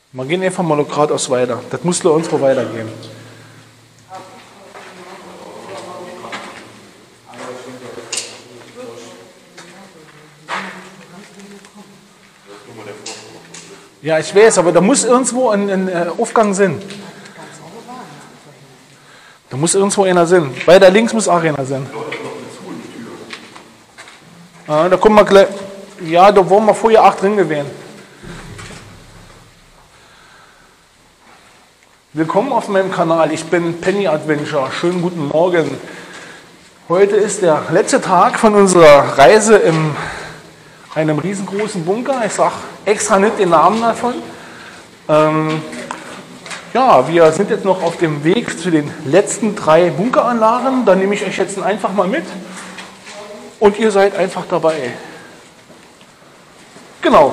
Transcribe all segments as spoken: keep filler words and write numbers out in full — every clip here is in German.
Wir gehen einfach mal geradeaus weiter. Das muss nur uns weitergehen. Ja, ich weiß, aber da muss irgendwo ein, ein Aufgang sein. Da muss irgendwo einer sein. Weiter links muss auch einer sein. Ja, da kommen wir gleich. Ja, da waren wir vorher auch drin gewesen. Willkommen auf meinem Kanal. Ich bin Penny Adventure. Schönen guten Morgen. Heute ist der letzte Tag von unserer Reise in einem riesengroßen Bunker. Ich sage extra nicht den Namen davon. Ähm, ja, wir sind jetzt noch auf dem Weg zu den letzten drei Bunkeranlagen. Da nehme ich euch jetzt einfach mal mit und ihr seid einfach dabei. Genau.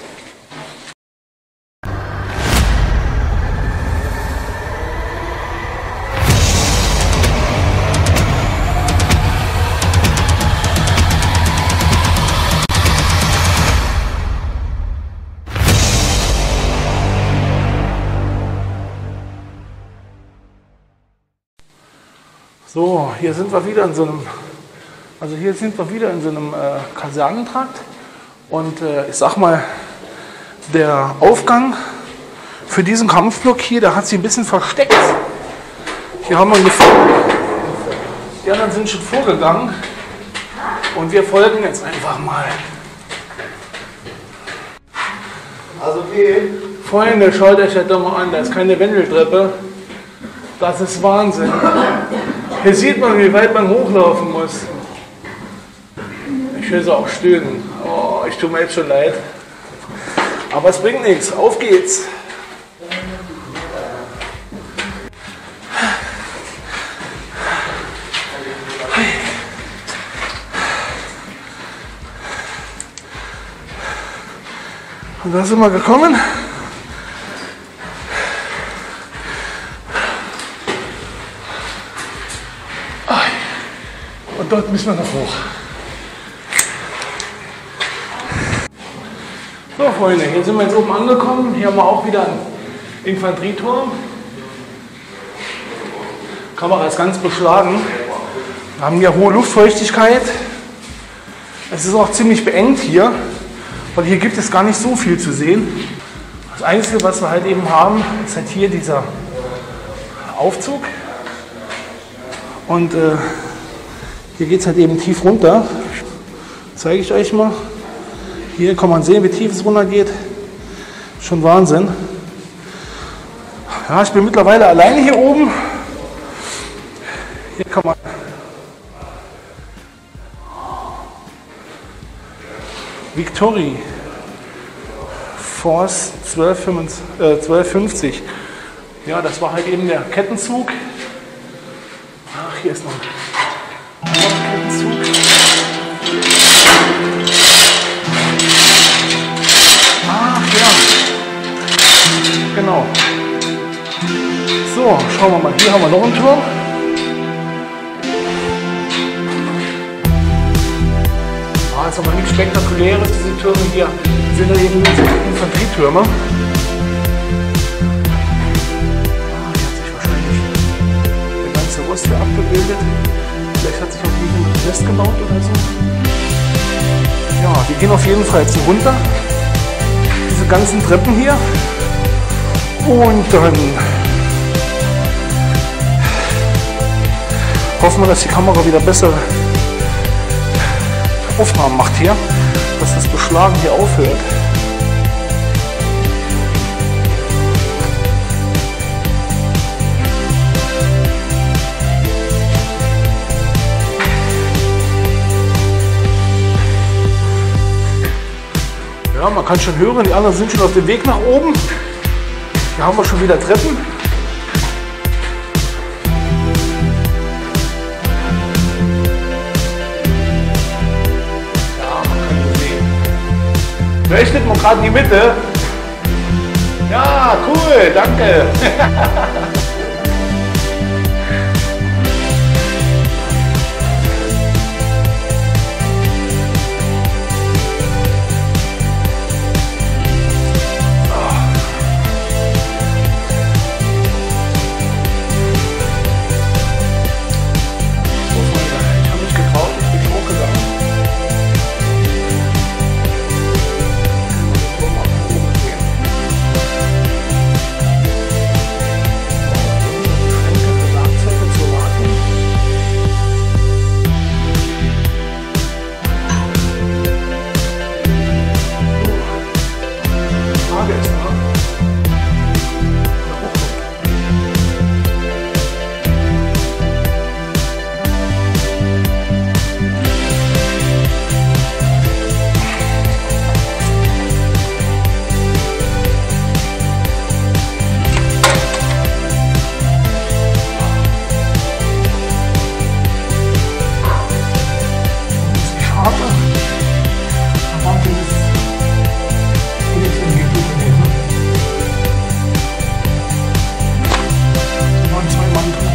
So, hier sind wir wieder in so einem, also hier sind wir wieder in so einem äh, Kasernentrakt und äh, ich sag mal, der Aufgang für diesen Kampfblock hier, der hat sich ein bisschen versteckt. Hier haben wir gefunden, die anderen sind schon vorgegangen und wir folgen jetzt einfach mal. Also okay. Freunde, schaut euch das doch mal an, da ist keine Wendeltreppe, das ist Wahnsinn. Hier sieht man, wie weit man hochlaufen muss. Ich höre sie auch stöhnen. Oh, ich tue mir jetzt schon leid. Aber es bringt nichts. Auf geht's. Und da sind wir gekommen. Und dort müssen wir noch hoch. So Freunde, hier sind wir jetzt oben angekommen. Hier haben wir auch wieder einen Infanterieturm. Die Kamera ist ganz beschlagen. Wir haben hier hohe Luftfeuchtigkeit. Es ist auch ziemlich beengt hier, weil hier gibt es gar nicht so viel zu sehen. Das Einzige, was wir halt eben haben, ist halt hier dieser Aufzug. Und äh, hier geht es halt eben tief runter. Zeige ich euch mal. Hier kann man sehen, wie tief es runter geht. Schon Wahnsinn. Ja, ich bin mittlerweile alleine hier oben. Hier kann man Victory Force zwölf fünfzig. Ja, das war halt eben der Kettenzug. Ach, hier ist noch ein Ach ja, genau. So, schauen wir mal, hier haben wir noch einen Turm. Ah, ist aber nichts Spektakuläres, diese Türme hier sind ja eben Infanterietürme. Ah, hier hat sich wahrscheinlich der ganze Rost hier abgebildet. Vielleicht hat sich auch jemand festgebaut oder so. Ja, wir gehen auf jeden Fall jetzt runter. Diese ganzen Treppen hier. Und dann hoffen wir, dass die Kamera wieder bessere Aufnahmen macht hier. Dass das Beschlagen hier aufhört. Ja, man kann schon hören, die anderen sind schon auf dem Weg nach oben. Hier haben wir schon wieder Treppen. Ja, man kann so sehen. Vielleicht steht man gerade in die Mitte. Ja, cool, danke. Farbe. Am Anfang ist nichts in die Tube nehmen. Wir wollen zwei Mann drin.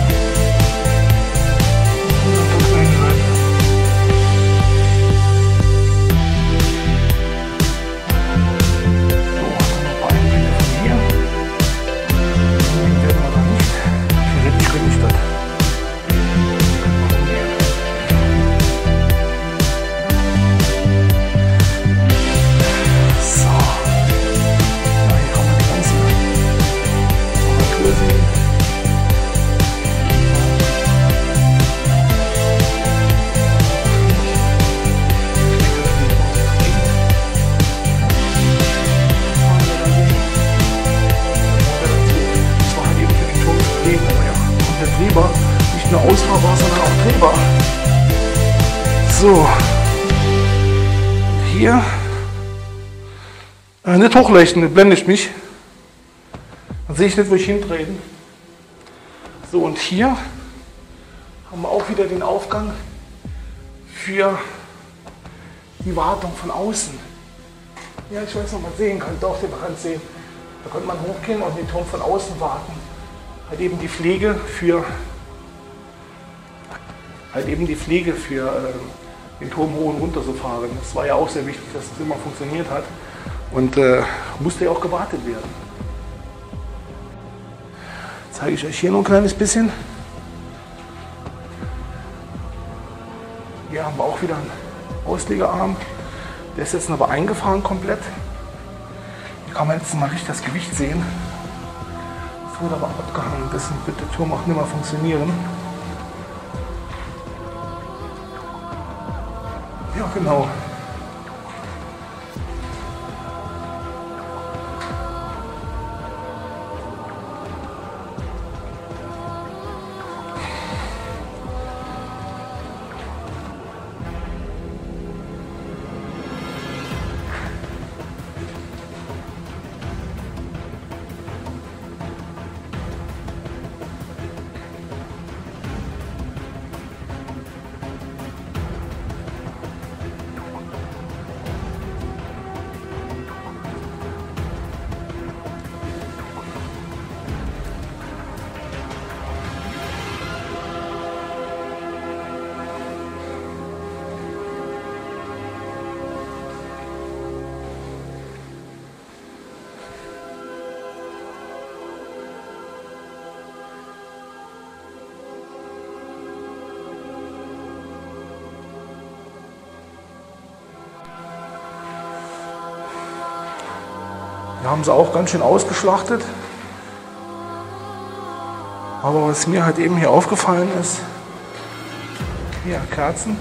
Nicht nur ausfahrbar, sondern auch drehbar. So. Hier. Äh, nicht hochleuchten, das blendet mich. Dann sehe ich nicht, wo ich hintreten. So, und hier haben wir auch wieder den Aufgang für die Wartung von außen. Ja, ich weiß nicht, ob man sehen kann. Doch, den kann sehen. Da könnte man hochgehen und den Turm von außen warten. Halt eben die Pflege für halt eben die Pflege für äh, den Turm hoch und runter zu fahren. Das war ja auch sehr wichtig, dass das immer funktioniert hat und äh, musste ja auch gewartet werden. Zeige ich euch hier noch ein kleines bisschen. Hier haben wir auch wieder einen Auslegerarm. Der ist jetzt aber eingefahren komplett. Hier kann man jetzt mal richtig das Gewicht sehen. Das wurde aber abgehangen, deswegen wird der Turm auch nicht mehr funktionieren. Ja, genau. Wir haben sie auch ganz schön ausgeschlachtet. Aber was mir halt eben hier aufgefallen ist, hier Kerzen.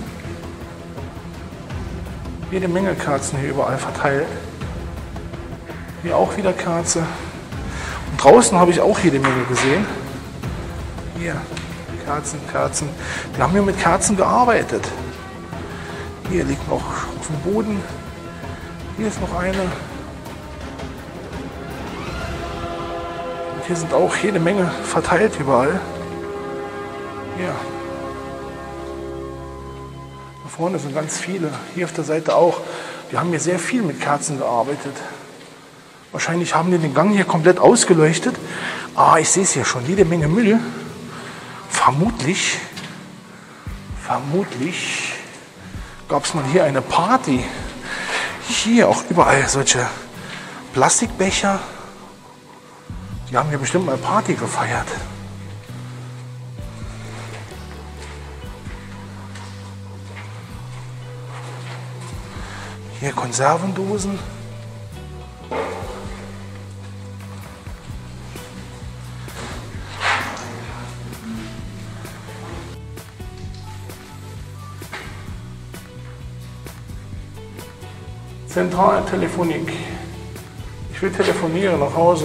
Jede Menge Kerzen hier überall verteilt. Hier auch wieder Kerze. Und draußen habe ich auch jede Menge gesehen. Hier Kerzen, Kerzen. Wir haben hier mit Kerzen gearbeitet. Hier liegt noch auf dem Boden. Hier ist noch eine. Hier sind auch jede Menge verteilt überall. Hier. Da vorne sind ganz viele. Hier auf der Seite auch. Wir haben hier sehr viel mit Kerzen gearbeitet. Wahrscheinlich haben die den Gang hier komplett ausgeleuchtet. Ah, ich sehe es hier schon. Jede Menge Müll. Vermutlich, vermutlich gab es mal hier eine Party. Hier auch überall solche Plastikbecher. Die haben hier bestimmt mal Party gefeiert. Hier Konservendosen. Zentraltelefonik. Ich will telefonieren nach Hause.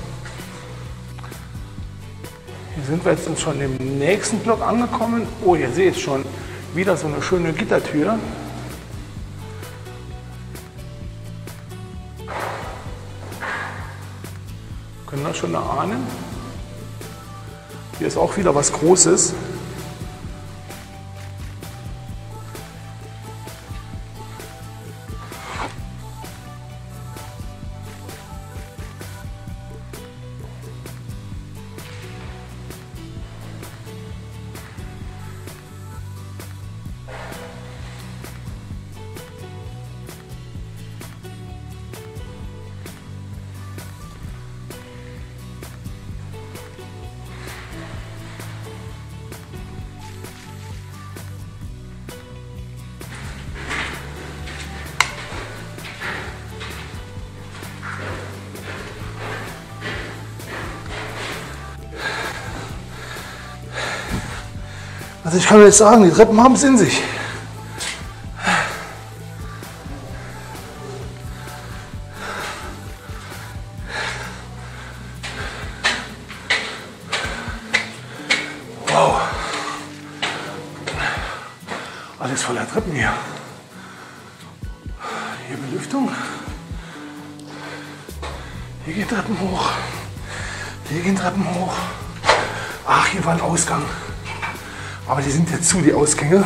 Hier sind wir jetzt schon im nächsten Block angekommen. Oh, ihr seht schon, wieder so eine schöne Gittertür. Können wir schon erahnen. Hier ist auch wieder was Großes. Also ich kann jetzt sagen, die Treppen haben es in sich. Wow. Alles voller Treppen hier. Hier Belüftung. Hier gehen Treppen hoch. Hier gehen Treppen hoch. Ach, hier war ein Ausgang. Aber die sind jetzt zu, die Ausgänge.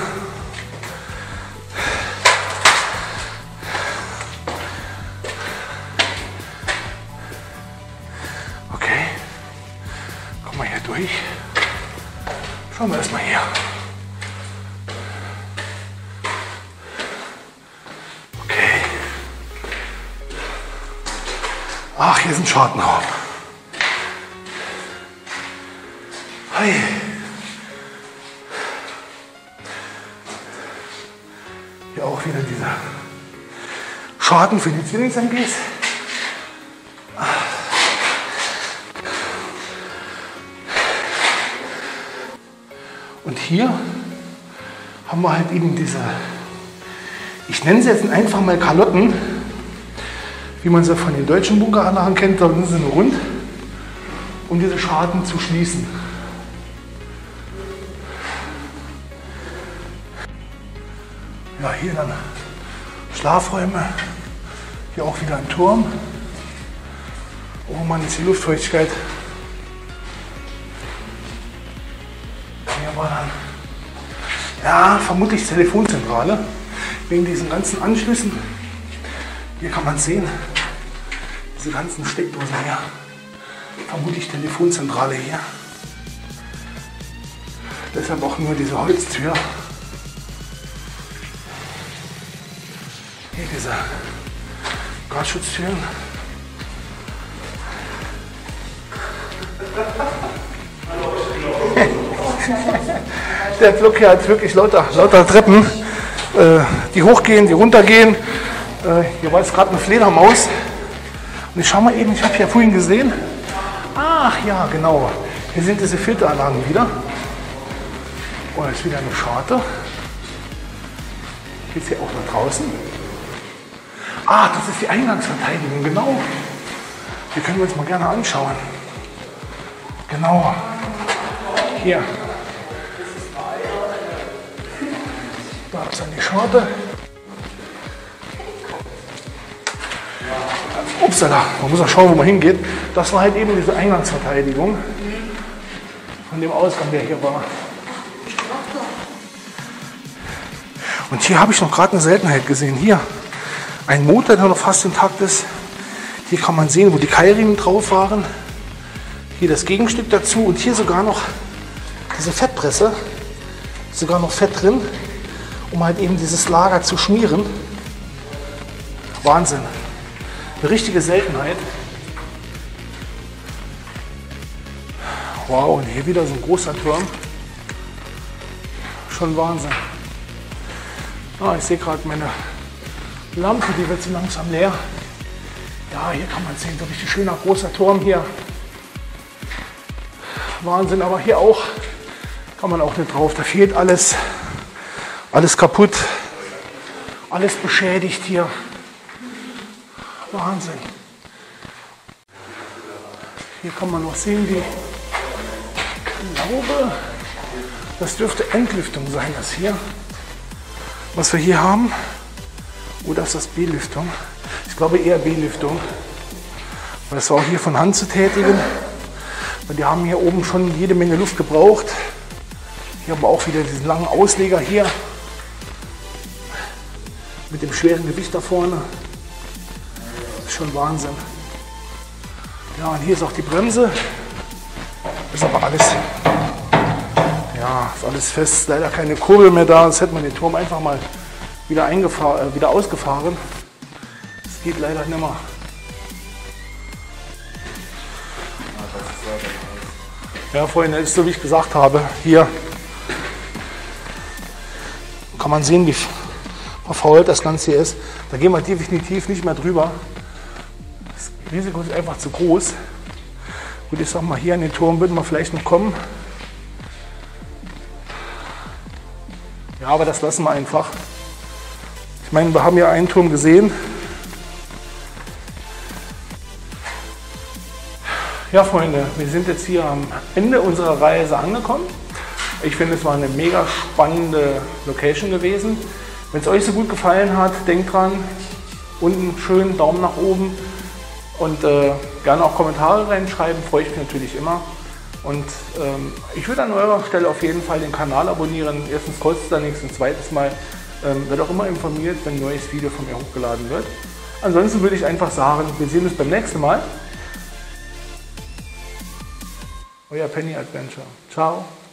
Okay. Kommen wir hier durch. Schauen wir erstmal hier. Okay. Ach, hier ist ein Schartenraum. Hi. Hier auch wieder dieser Schaden für die Zwillings-M Gs. Und hier haben wir halt eben diese, ich nenne sie jetzt einfach mal Kalotten, wie man sie von den deutschen Bunkeranlagen kennt, da sind sie nur rund, um diese Schaden zu schließen. Ja, hier dann Schlafräume, hier auch wieder ein Turm. Oh Mann, ist die Luftfeuchtigkeit. Hier war dann, ja, vermutlich Telefonzentrale, wegen diesen ganzen Anschlüssen. Hier kann man sehen, diese ganzen Steckdosen hier. Vermutlich Telefonzentrale hier. Deshalb auch nur diese Holztür. Hier diese Gasschutztüren. Der Block hier hat wirklich lauter, lauter Treppen, äh, die hochgehen, die runtergehen. Äh, hier war jetzt gerade eine Fledermaus. Und ich schau mal eben, ich habe hier vorhin gesehen. Ach ja, genau. Hier sind diese Filteranlagen wieder. Oh, jetzt wieder eine Scharte. Geht es hier auch nach draußen? Ah, das ist die Eingangsverteidigung, genau. Die können wir uns mal gerne anschauen. Genau. Hier. Da ist dann die Scharte. Upsala, man muss auch schauen, wo man hingeht. Das war halt eben diese Eingangsverteidigung von dem Ausgang, der hier war. Und hier habe ich noch gerade eine Seltenheit gesehen. Hier ein Motor, der noch fast intakt ist. Hier kann man sehen, wo die Keilriemen drauf waren. Hier das Gegenstück dazu und hier sogar noch diese Fettpresse. Sogar noch Fett drin, um halt eben dieses Lager zu schmieren. Wahnsinn. Eine richtige Seltenheit. Wow, und hier wieder so ein großer Turm. Schon Wahnsinn. Ah, ich sehe gerade meine Lampe, die wird so langsam leer. Ja, hier kann man sehen, so richtig schöner großer Turm hier. Wahnsinn, aber hier auch kann man auch nicht drauf. Da fehlt alles, alles kaputt, alles beschädigt hier. Wahnsinn. Hier kann man noch sehen, wie, ich glaube, das dürfte Entlüftung sein, das hier, was wir hier haben. Oder ist das B-Lüftung? Ich glaube eher B-Lüftung. Weil das war auch hier von Hand zu tätigen. Weil die haben hier oben schon jede Menge Luft gebraucht. Hier haben wir auch wieder diesen langen Ausleger hier. Mit dem schweren Gewicht da vorne. Das ist schon Wahnsinn. Ja, und hier ist auch die Bremse. Ist aber alles, ja, ist alles fest. Ist leider keine Kurbel mehr da. Sonst hätte man den Turm einfach mal wieder, eingefahren, äh, wieder ausgefahren. Das geht leider nicht mehr. Ja, Freunde, ist so wie ich gesagt habe, hier kann man sehen, wie verfault das Ganze hier ist. Da gehen wir definitiv nicht mehr drüber. Das Risiko ist einfach zu groß. Gut, ich sag mal, hier an den Turm würden wir vielleicht noch kommen. Ja, aber das lassen wir einfach. Ich meine, wir haben ja einen Turm gesehen. Ja, Freunde, wir sind jetzt hier am Ende unserer Reise angekommen. Ich finde, es war eine mega spannende Location gewesen. Wenn es euch so gut gefallen hat, denkt dran, unten schön Daumen nach oben und äh, gerne auch Kommentare reinschreiben, freue ich mich natürlich immer. Und ähm, ich würde an eurer Stelle auf jeden Fall den Kanal abonnieren. Erstens kostet es da nichts und zweitens mal ähm, wird auch immer informiert, wenn ein neues Video von mir hochgeladen wird. Ansonsten würde ich einfach sagen, wir sehen uns beim nächsten Mal. Euer Penny Adventure. Ciao.